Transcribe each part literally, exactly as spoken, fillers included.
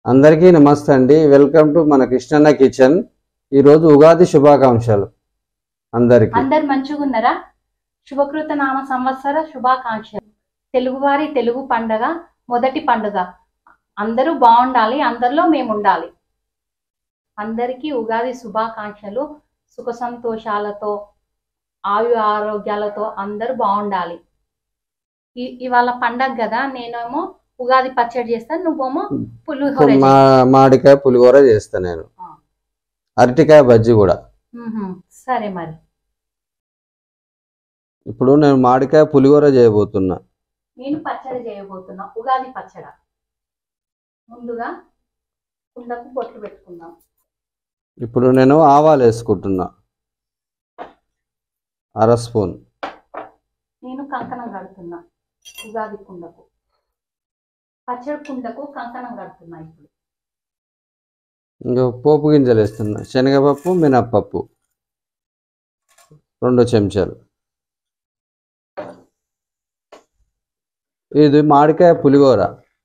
అందరికీ నమస్తే అండి. వెల్కమ్ టు మన కృష్ణన్న కిచెన్. ఈ రోజు ఉగాది శుభాకాంక్షలు అందరికీ. అందరు మంచిగా ఉన్నారా? శుభకృత నామ సంవత్సర శుభాకాంక్షలు. తెలుగువారి తెలుగు పండగ మొదటి పండుగ. అందరూ బాగుండాలి, అందరిలో మేము ఉండాలి. అందరికీ ఉగాది శుభాకాంక్షలు. సుఖ సంతోషాలతో ఆయు ఆరోగ్యాలతో అందరూ బాగుండాలి. ఇవాళ పండగ కదా, నేనేమో ఉగాది పచ్చడి చేస్తాను, నువ్వేమో పులిహోర. మామిడికాయ పులిహోర చేస్తా నేను, అరటికాయ బజ్జీ కూడా. సరే, మరి ఇప్పుడు నేను మామిడికాయ పులిహోర చేయబోతున్నా. నేను పచ్చడి చేయబోతున్నా, ఉగాది పచ్చడి. ముందుగా కుండకు బొట్లు పెట్టుకుందాం. ఇప్పుడు నేను ఆవాలు వేసుకుంటున్నా, అర స్పూన్. నేను కంకణం కడుతున్నా, ఉగాది కుండకు, పచ్చడి కుండకు కంకణం కడుతున్నా. ఇప్పుడు ఇంకా పోపు గింజలు వేస్తున్నా, శనగపప్పు, మినప్పప్పు రెండు చెంచాలు. ఇది మామిడికాయ పులిహోర.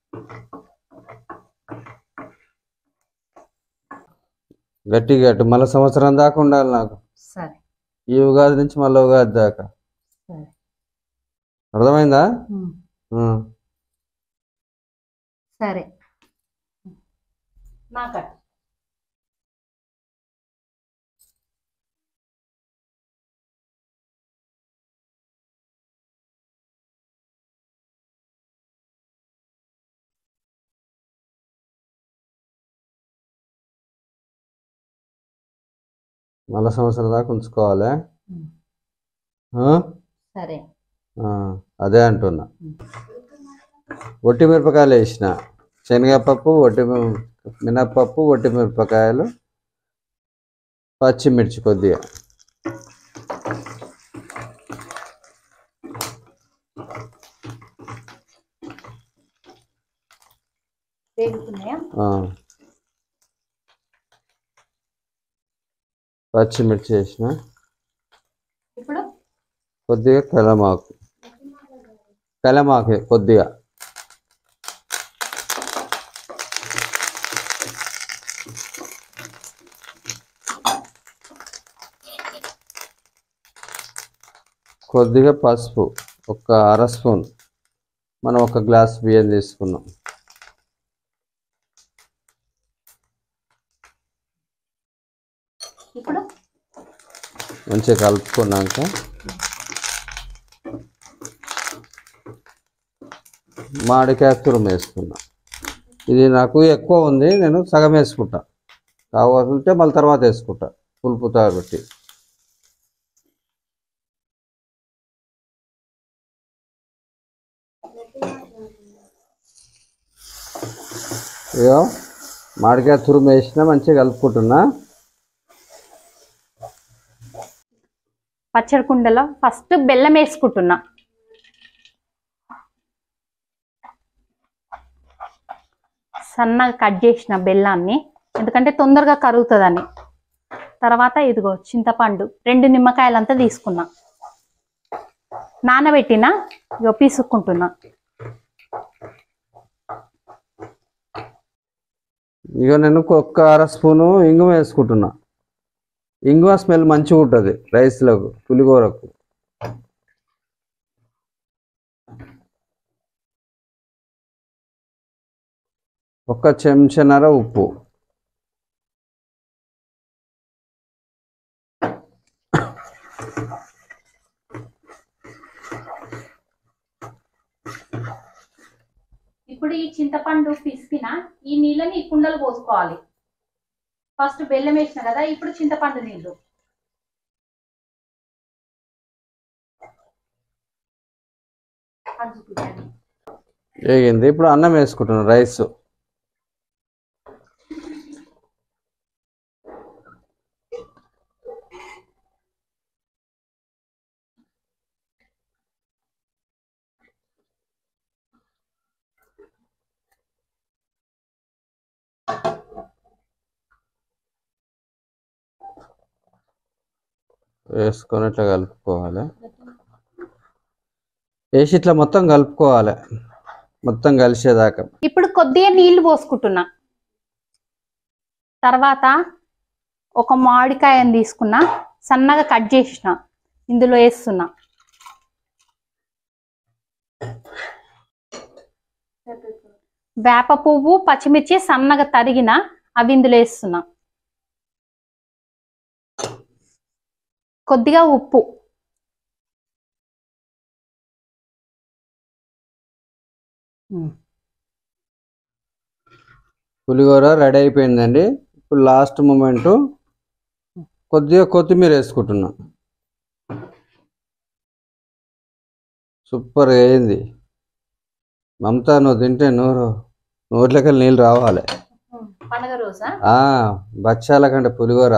గట్టి గట్టి మళ్ళీ సంవత్సరం దాకా ఉండాలి నాకు. సరే, ఈ ఉగాది నుంచి మళ్ళీ ఉగాది దాకా. అర్థమైందా? సరే, నాకు మళ్ళా సంవత్సరం దాకా ఉంచుకోవాలి. సరే, అదే అంటున్నా. ఒట్టి మిరపకాయలు వేసిన, శనగపప్పు, ఒట్టి మినప్పప్పు, ఒట్టి మిరపకాయలు, పచ్చిమిర్చి కొద్దిగా. పచ్చిమిర్చి వేసిన, ఇప్పుడు కొద్దిగా కలమాకు, కలమాకు కొద్దిగా. కొద్దిగా పసుపు, ఒక అర స్పూన్. మనం ఒక గ్లాస్ బియ్యం తీసుకున్నాం. ఇప్పుడు మంచిగా కలుపుకున్నాక మామిడికాయ తురుము వేసుకున్నా. ఇది నాకు ఎక్కువ ఉంది, నేను సగం వేసుకుంటా. కావాలంటే మళ్ళీ తర్వాత వేసుకుంటా పులుపు కాబట్టి. ఇగో మామిడికాయ తురుము వేసిన, మంచిగా కలుపుకుంటున్నా. పచ్చడి కుండలో ఫస్ట్ బెల్లం వేసుకుంటున్నా. సన్నగా కట్ చేసిన బెల్లాన్ని, ఎందుకంటే తొందరగా కరుగుతుందని. తర్వాత ఇదిగో చింతపండు, రెండు నిమ్మకాయలంతా తీసుకున్నా, నానబెట్టిన, ఇగో పీసుకుంటున్నా. ఇక నేను ఒక్క అర స్పూను ఇంగువ వేసుకుంటున్నా. ఇంగువ స్మెల్ మంచిగా ఉంటుంది రైస్లకు, పులిహోరకు. ఒక చెంచాన్నర ఉప్పు. ఇప్పుడు ఈ చింతపండు పిసికిన ఈ నీళ్ళని ఈ కుండలు పోసుకోవాలి. ఫస్ట్ బెల్లం వేసిన కదా, ఇప్పుడు చింతపండు నీళ్ళు. వేగింది. ఇప్పుడు అన్నం వేసుకుంటున్నాను, రైస్. వేసుకొని ఇట్లా కలుపుకోవాలి. వేసి ఇట్లా మొత్తం కలుపుకోవాలి, మొత్తం కలిసేదాకా. ఇప్పుడు కొద్దిగా నీళ్లు పోసుకుంటున్నా. తర్వాత ఒక మామిడికాయని తీసుకున్నా, సన్నగా కట్ చేసిన, ఇందులో వేస్తున్నా. వేప పువ్వు, పచ్చిమిర్చి సన్నగా తరిగిన అవి ఇందులో వేస్తున్నా. కొద్దిగా ఉప్పు, పులిహోర రెడీ అయిపోయిందండి. ఇప్పుడు లాస్ట్ మూమెంట్ కొద్దిగా కొత్తిమీర వేసుకుంటున్నా. సూపర్ అయింది మమతా. నువ్వు తింటే నోరు నోట్లకి నీళ్ళు రావాలి. పండుగ రోజా బచ్చాల కంటే పులిహోర.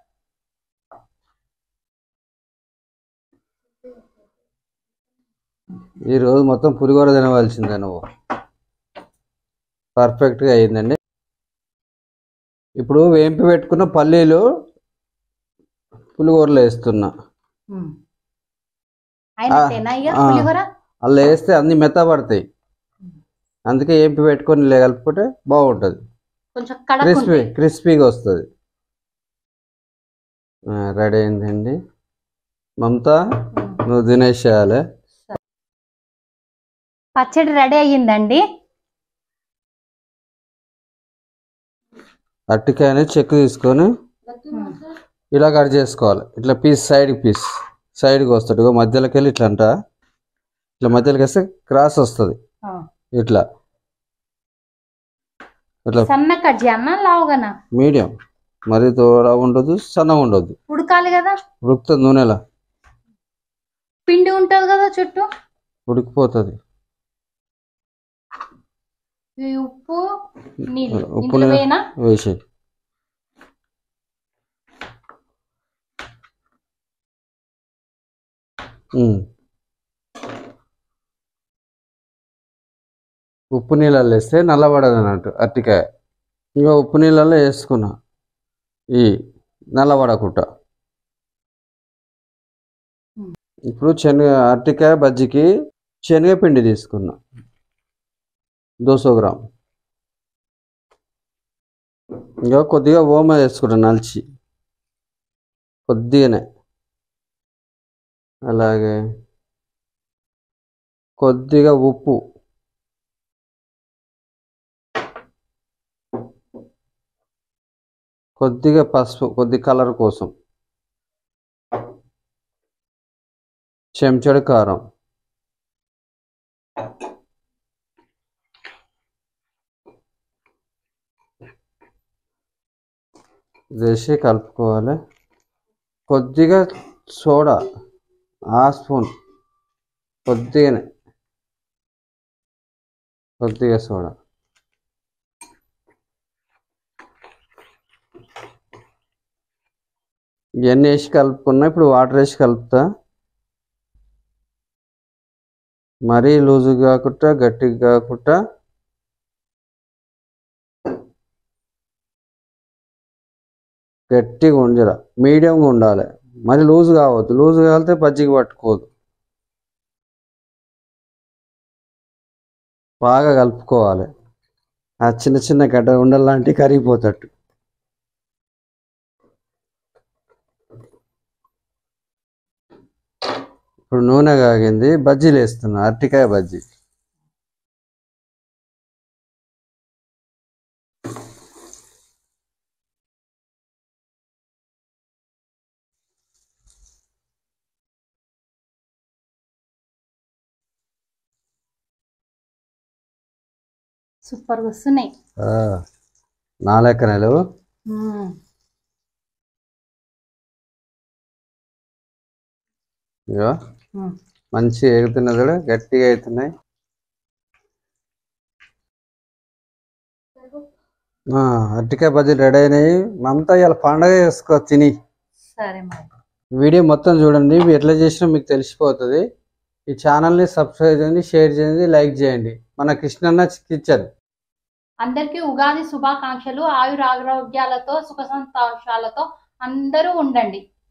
ఈరోజు మొత్తం పులిహోర తినవలసిందే నువ్వు. పర్ఫెక్ట్గా అయిందండి. ఇప్పుడు వేంపి పెట్టుకున్న పల్లీలు పులిహోరలో వేస్తున్నా. అలా వేస్తే అన్ని మెత్తబడతాయి, అందుకే వేంపి పెట్టుకొని కలుపుకుంటే బాగుంటుంది, క్రిస్పీ క్రిస్పీగా వస్తుంది. రెడీ అయిందండి మమతా, నువ్వు తినేసేయాలి. పచ్చడి రెడీ అయ్యిందండి. అరటికాయని చెక్కు తీసుకొని ఇలా కట్ చేసుకోవాలి. ఇట్లా పీస్ సైడ్కి పీస్ సైడ్కి వస్తాడు, మధ్యలోకి వెళ్ళి ఇట్లా అంట, ఇట్లా మధ్యలోకి వస్తే క్రాస్ వస్తుంది. ఇట్లా ఇట్లా సన్న కట్ చేయన్నా లావుగానా? మీడియం, మరి తోడా ఉండదు, సన్నగా ఉండదు. ఉడకాలి కదా, ఉడుకుతుంది. నూనెలా పిండి ఉంటుంది కదా చుట్టూ, ఉడికిపోతుంది. ఉప్పు నీళ్ళు ఉప్పు వేసి ఉప్పు నీళ్ళల్లో వేస్తే నల్లబడదు అన్నట్టు అరటికాయ. ఇంకా ఉప్పు నీళ్ళల్లో వేసుకున్నా ఈ నల్లబడకుండా. ఇప్పుడు శనగ అరటికాయ బజ్జికి శనగపిండి తీసుకున్నా దోసో గ్రామ్. ఇంకా కొద్దిగా ఓమ వేసుకుంటా నలిచి కొద్దిగానే. అలాగే కొద్దిగా ఉప్పు, కొద్దిగా పసుపు, కొద్ది కలర్ కోసం, చెంచాడు కారం, వేసి కలుపుకోవాలి. కొద్దిగా సోడా, ఆ స్పూన్, కొద్దిగానే కొద్దిగా సోడా. ఇవన్నీ వేసి కలుపుకున్నా. ఇప్పుడు వాటర్ వేసి కలుపుతా. మరీ లూజు కాకుండా గట్టిగా కాకుండా గట్టిగా ఉంజర మీడియంగా ఉండాలి, మరి లూజ్ కావద్దు. లూజ్ కాలితే బజ్జికి పట్టుకోదు. బాగా కలుపుకోవాలి. ఆ చిన్న చిన్న గడ్డ ఉండలాంటి కరిగిపోతట్టు. ఇప్పుడు నూనె కాగింది, బజ్జీలు వేస్తున్నా. అరటికాయ బజ్జీ. సూపర్గా వస్తున్నాయి. నా లెక్కనలు మంచిగా ఎగుతున్నది కూడా, గట్టిగా అవుతున్నాయి. అరటికాయ బజ్జీలు రెడీ అయినాయి. మమతా ఇవాళ పండగ చేసుకో తిని. సరే మరి వీడియో మొత్తం చూడండి, ఎట్లా చేసినా మీకు తెలిసిపోతుంది. ఈ ఛానల్ని సబ్స్క్రైబ్ చేయండి, షేర్ చేయండి, లైక్ చేయండి. మన కృష్ణన్న కిచెన్. అందరికీ ఉగాది శుభాకాంక్షలు. ఆయుర ఆరోగ్యాలతో, సుఖ సంతోషాలతో అందరూ ఉండండి.